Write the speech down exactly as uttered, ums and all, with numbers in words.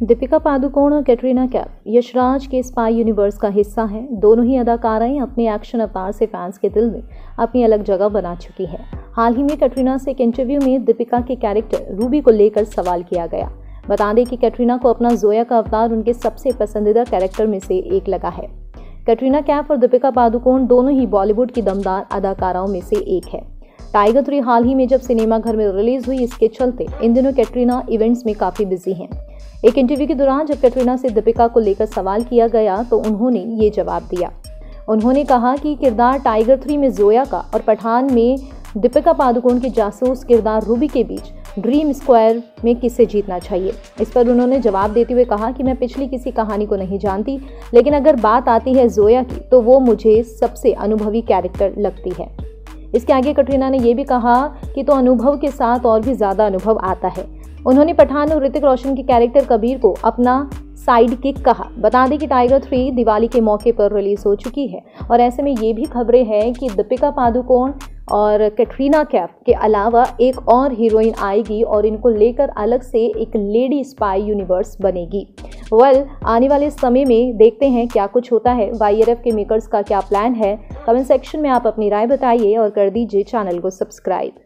दीपिका पादुकोण और कैटरीना कैफ यशराज के spy universe का हिस्सा हैं। दोनों ही अदाकाराएं अपने एक्शन अवतार से फैंस के दिल में अपनी अलग जगह बना चुकी हैं। हाल ही में कैटरीना से एक इंटरव्यू में दीपिका के कैरेक्टर रूबी को लेकर सवाल किया गया। बता दें कि कैटरीना को अपना जोया का अवतार उनके सबसे पसंदीदा कैरेक्टर में से एक लगा है। कैटरीना कैफ और दीपिका पादुकोण दोनों ही बॉलीवुड की दमदार अदाकाराओं में से एक है। टाइगर थ्री हाल ही में जब सिनेमा घर में रिलीज हुई, इसके चलते इन दिनों कैटरीना इवेंट्स में काफी बिजी हैं। एक इंटरव्यू के दौरान जब कैटरीना से दीपिका को लेकर सवाल किया गया तो उन्होंने ये जवाब दिया। उन्होंने कहा कि किरदार टाइगर थ्री में जोया का और पठान में दीपिका पादुकोण के जासूस किरदार रूबी के बीच ड्रीम स्क्वायर में किसे जीतना चाहिए। इस पर उन्होंने जवाब देते हुए कहा कि मैं पिछली किसी कहानी को नहीं जानती, लेकिन अगर बात आती है जोया की तो वो मुझे सबसे अनुभवी कैरेक्टर लगती है। इसके आगे कैटरीना ने यह भी कहा कि तो अनुभव के साथ और भी ज्यादा अनुभव आता है। उन्होंने पठान और ऋतिक रोशन के कैरेक्टर कबीर को अपना साइड किक कहा। बता दें कि टाइगर थ्री दिवाली के मौके पर रिलीज हो चुकी है और ऐसे में ये भी खबरें हैं कि दीपिका पादुकोण और कैटरीना कैफ के अलावा एक और हीरोइन आएगी और इनको लेकर अलग से एक लेडी स्पाई यूनिवर्स बनेगी। वेल well, आने वाले समय में देखते हैं क्या कुछ होता है। वाई आर एफ के मेकर्स का क्या प्लान है। कमेंट सेक्शन में आप अपनी राय बताइए और कर दीजिए चैनल को सब्सक्राइब।